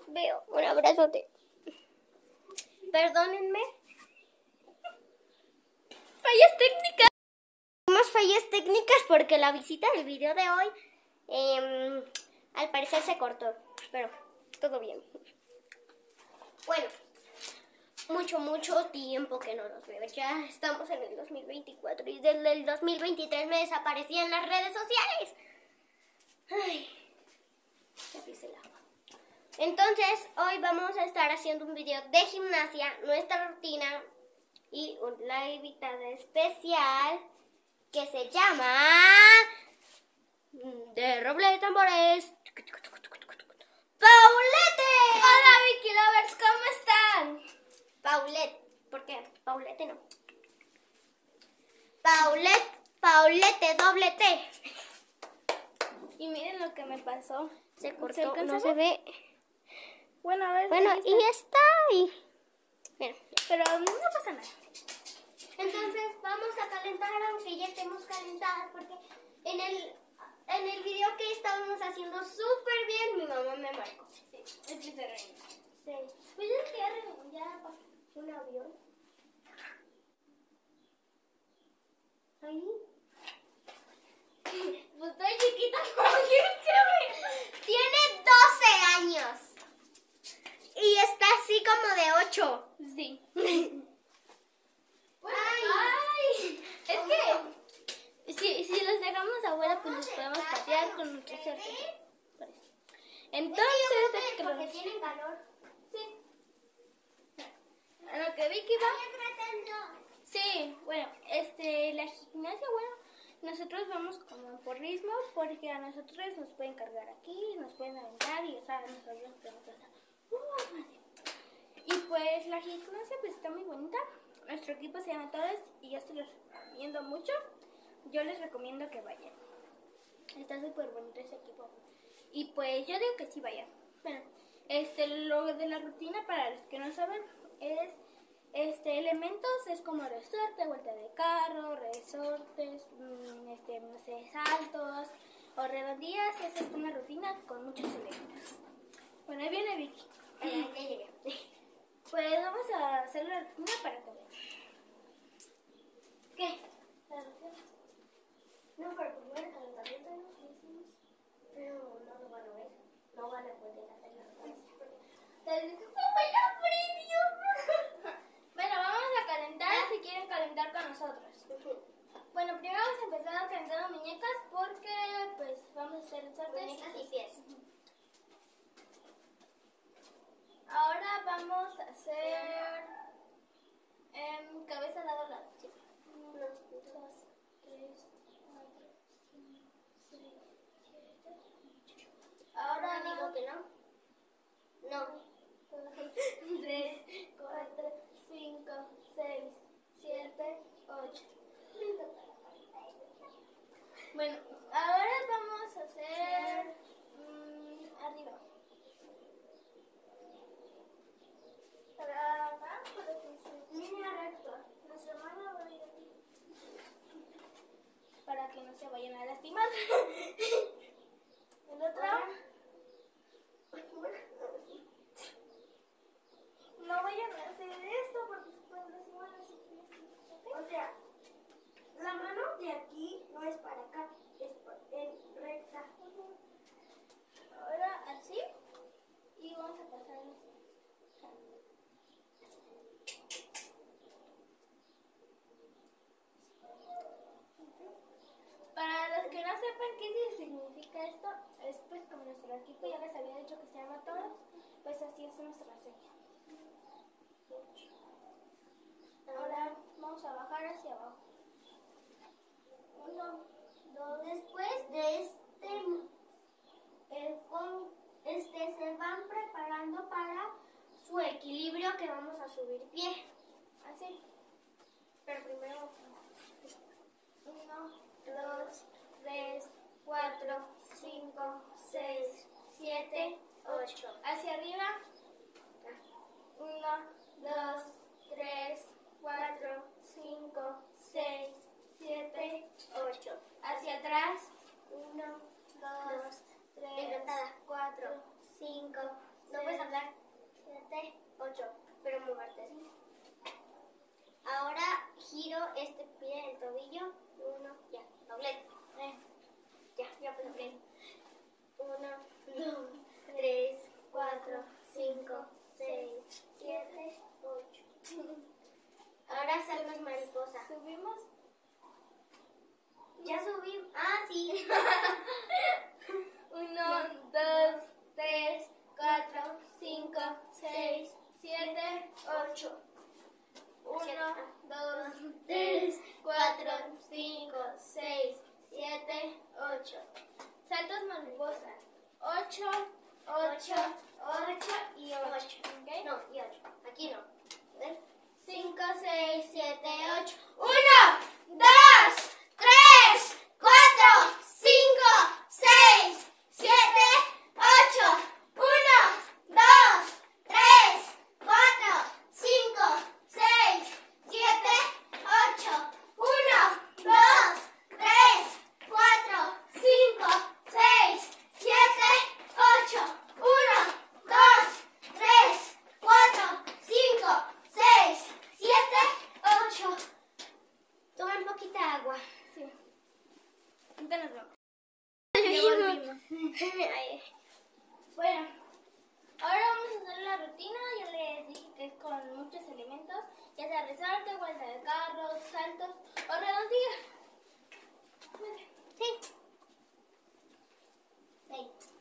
veo. Un abrazote. Perdónenme. Fallas técnicas. Tenemos fallas técnicas porque la visita del video de hoy al parecer se cortó. Pero todo bien. Bueno, mucho tiempo que no los veo. Ya estamos en el 2024 y desde el 2023 me desaparecía en las redes sociales. Ay, ya pise el agua. Entonces, hoy vamos a estar haciendo un video de gimnasia, nuestra rutina y una invitada especial que se llama de roble de tambores, Paulette. Hola Vicky Lovers, ¿cómo están? Paulette, ¿por qué? Paulette no. Paulette, doble T. Y miren lo que me pasó. Se cortó, ¿Se alcanza no a se ver? ve. Bueno, a ver. Bueno, ahí y está ahí. Mira. Pero no pasa nada. Entonces vamos a calentar, aunque ya estemos calentadas, porque en el video que estábamos haciendo súper bien, mi mamá me marcó. Sí, es que se reina. Sí. Pues es que ya pasó un avión. Ahí. Pues estoy chiquita. Tiene 12 años. Y está así como de 8. Sí. Ay. Es que si los dejamos afuera, pues los podemos patear con nuestra suerte. Entonces, Porque tienen calor. sí. A lo que Vicky va. Sí, bueno, la gimnasia, bueno, nosotros vamos como por ritmo, porque a nosotros nos pueden cargar aquí, nos pueden aventar y, o sea, nosotros podemos hacer. Y pues la gimnasia pues está muy bonita. Nuestro equipo se llama Todos y yo se los recomiendo mucho. Yo les recomiendo que vayan. Está súper bonito ese equipo. Y pues yo digo que sí vayan. Bueno, lo de la rutina, para los que no saben, es elementos, es como resorte, vuelta de carro, resortes, no sé, saltos o redondillas. Esa es una rutina con muchos elementos. Bueno, ahí viene Vicky. Ya llegué. Pues vamos a hacer la rutina para que vean. ¿Qué? No, pero primero el calentamiento de los mismos. Pero no lo van a ver. No van a poder hacer la rutina. Bueno, vamos a calentar si quieren calentar con nosotros. Bueno, primero vamos a empezar a calentar muñecas porque pues vamos a hacer el salto. Muñecas y pies. Ahora vamos a hacer cabeza lado a lado. Sí. 1, 2, 3, 4, 5, 6, 7, 8. Ahora digo que no. No. 3, 4, 5, 6, 7, 8. Bueno, ahora vamos a hacer arriba. Para acá, para que se línea recta. Nuestra mano va a ir aquí. Para que no se vayan a lastimar. El otro. No vayan a hacer esto porque se pueden lastimar los pies. ¿Okay? O sea, la mano de aquí no es para acá, es en recta. Ahora así. Y vamos a pasar así. Para los que no sepan qué significa esto, es pues como nuestro equipo ya les había dicho que se llama Toros, pues así es nuestra serie. Ahora vamos a bajar hacia abajo. 1, 2. Después de se van preparando para su equilibrio que vamos a subir pie. Así. Pero primero 1, 2, 3, 4, 5, 6, 7, 8. Hacia arriba. 1, 2, 3, 4, 5, 6, 7, 8. Hacia atrás. 1, 2, 3, 4, 5. No puedes hablar giro este pie del tobillo. 1, ya, doblete. Ya pues doblete. 1, 2, 3, 4, 5, 6, 7, 8. Ahora saltos mariposa. ¿Subimos? Ya subí. Ah, sí. 1, 2, 3, 4, 5, 6, 7, 8. 1, 2, 3, 4, 5, 6, 7, 8. Saltos mariposa. 8, 8, 8 y 8. ¿Okay? No, y 8. Aquí no. 5, 6, 7, 8. 1, 2, 3, 4, 5, 6, 7, 8. 1, 2, 3, 4, 5, 6, 7, 8. 1, 2, 3, 4, 5, 6, 7, 8. 1, 2, 3, 4, 5, 6, 7, 8. Tomen poquita agua. Sí. Ahorita nos vemos. Ay, Bueno, ahora vamos a hacer la rutina. Yo les dije que es con muchos elementos, ya sea resorte, vuelta de carro, saltos o redondilla. sí. Sí.